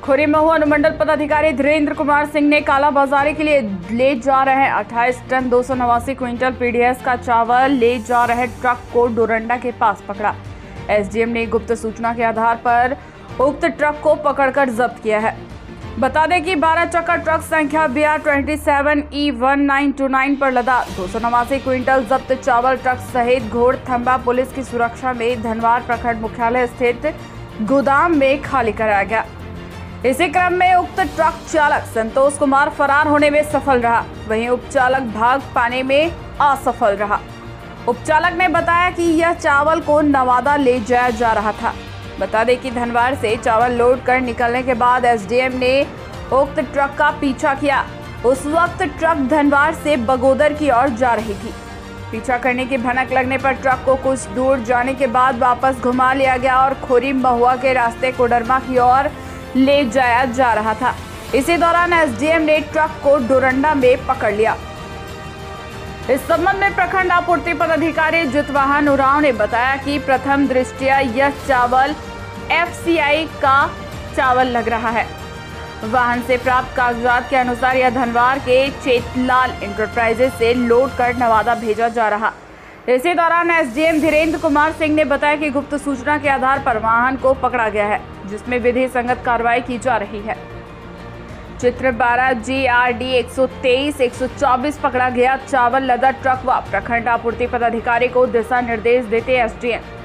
खुरी महुआ अनुमंडल पदाधिकारी धीरेन्द्र कुमार सिंह ने कालाबाजारी के लिए ले जा रहे 28 टन 289 क्विंटल पीडीएस का चावल ले जा रहे ट्रक को डोरंडा के पास पकड़ा। एसडीएम ने गुप्त सूचना के आधार पर उक्त ट्रक को पकड़कर जब्त किया है। बता दें कि 12 चक्का ट्रक संख्या BR27E1929 पर लदा 289 क्विंटल जब्त चावल ट्रक सहित घोड़थंबा पुलिस की सुरक्षा में धनवार प्रखंड मुख्यालय स्थित गोदाम में खाली कराया गया। इसी क्रम में उक्त ट्रक चालक संतोष कुमार फरार होने में सफल रहा, वहीं उपचालक भाग पाने में असफल रहा। उपचालक ने बताया कि यह चावल को नवादा ले जाया जा रहा था। बता दें कि धनवार से चावल लोड कर निकलने के बाद एसडीएम ने उक्त ट्रक का पीछा किया। उस वक्त ट्रक धनवार से बगोदर की ओर जा रही थी। पीछा करने की भनक लगने पर ट्रक को कुछ दूर जाने के बाद वापस घुमा लिया गया और खुरी महुआ के रास्ते कोडरमा की ओर ले जाया जा रहा था। इसी दौरान एसडीएम ने ट्रक को डोरंडा में पकड़ लिया। इस संबंध में प्रखंड आपूर्ति पदाधिकारी जितवाहन उरांव ने बताया कि प्रथम दृष्टया यह चावल एफसीआई का चावल लग रहा है। वाहन से प्राप्त कागजात के अनुसार यह धनवार के चेतलाल इंटरप्राइजेज से लोड कर नवादा भेजा जा रहा। इसी दौरान एसडीएम धीरेन्द्र कुमार सिंह ने बताया कि गुप्त सूचना के आधार पर वाहन को पकड़ा गया है, जिसमें विधि संगत कार्रवाई की जा रही है। चित्र 12 GRD 123-124 पकड़ा गया चावल लदा ट्रक व प्रखंड आपूर्ति पदाधिकारी को दिशा निर्देश देते एसडीएम